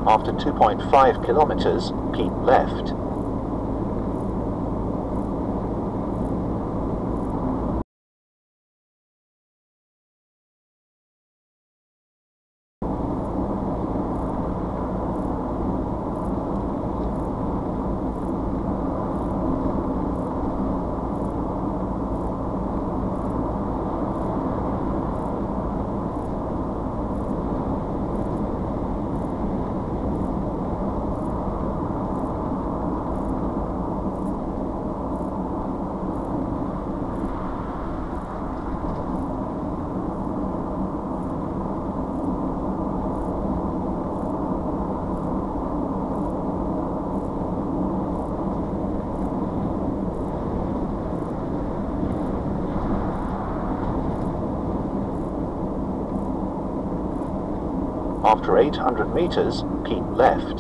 After 2.5 kilometers, keep left. After 800 meters, keep left.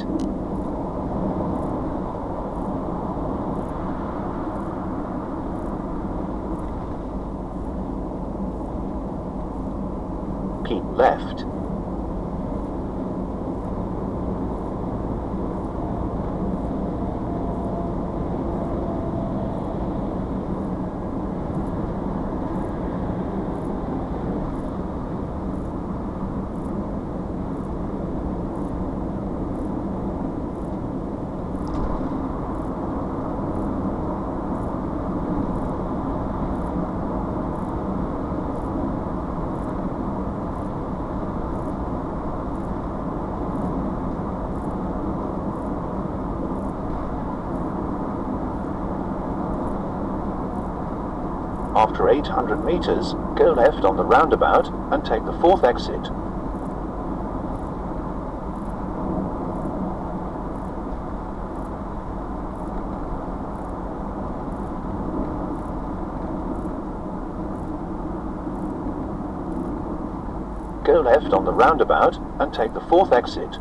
Keep left. After 800 meters, go left on the roundabout and take the 4th exit. Go left on the roundabout and take the 4th exit.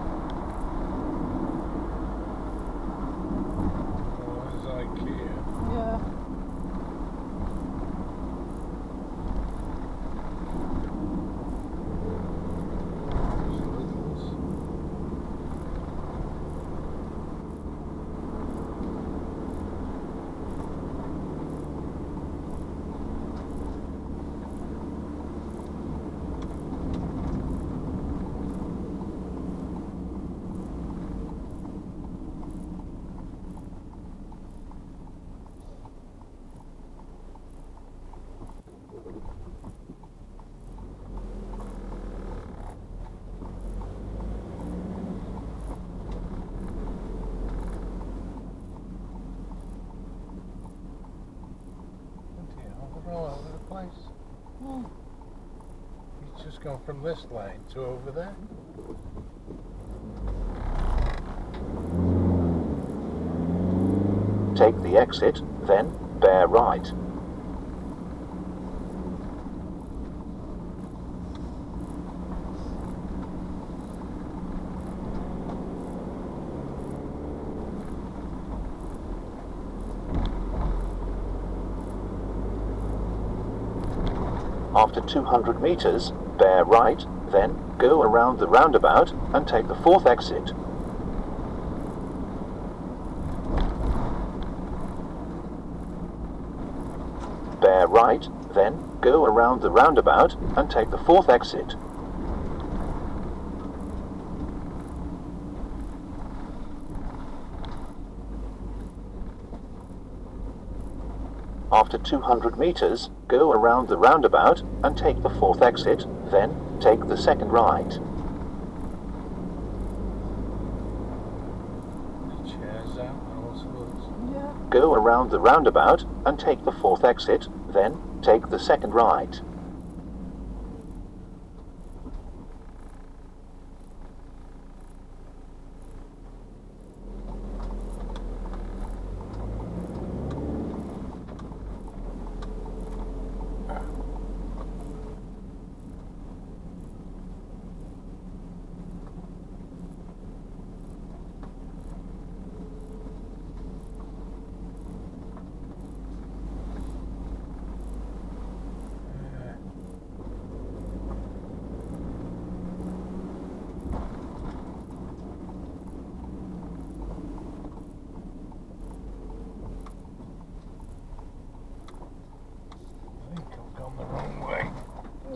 He's just gone from this lane to over there. Take the exit, then bear right. After 200 meters, bear right, then go around the roundabout and take the 4th exit. Bear right, then go around the roundabout and take the 4th exit. After 200 meters, go around the roundabout and take the 4th exit, then take the 2nd right. Chairs out, all sorts. Yeah. Go around the roundabout and take the 4th exit, then take the 2nd right.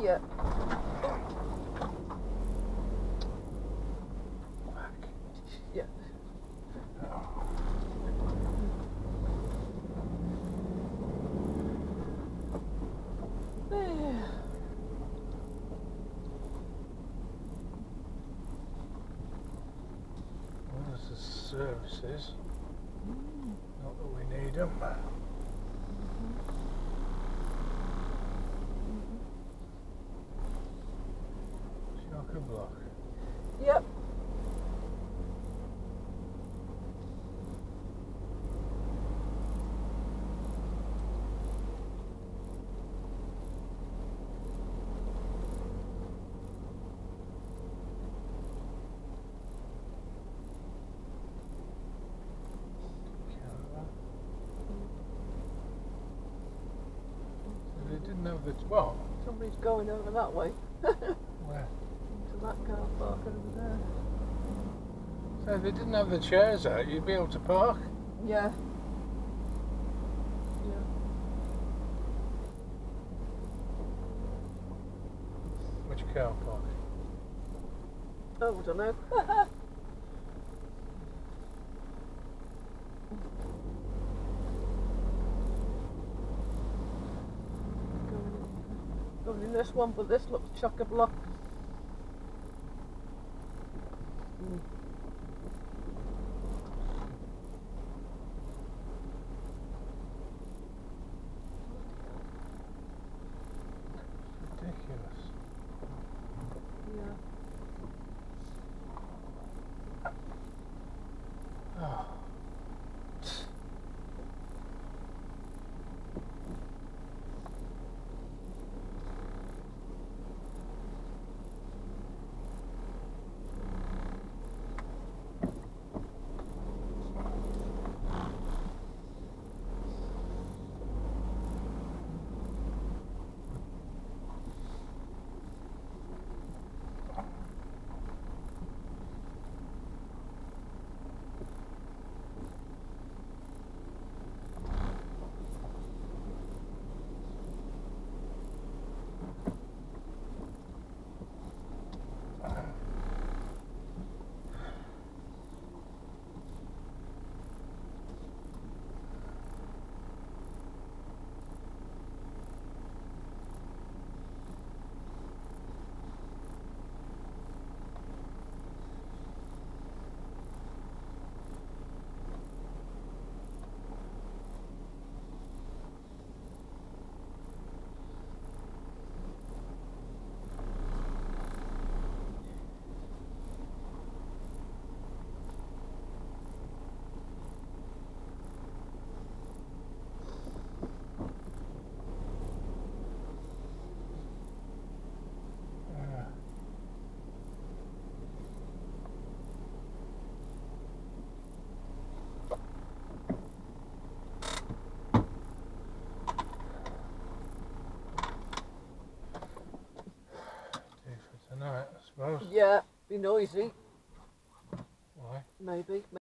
Yeah. Back. Yeah. Well, there's the services. Not that we need them. Chock-a-block. Yep. So they didn't have the well. Somebody's going over that way. Where? To that car park over there. So if they didn't have the chairs out, you'd be able to park. Yeah. Yeah. Which car park? Oh, I don't know. Going in this one, but this looks chock-a-block. Ridiculous. Yeah. Oh. Tonight, I suppose. Yeah, be noisy. Why? Maybe.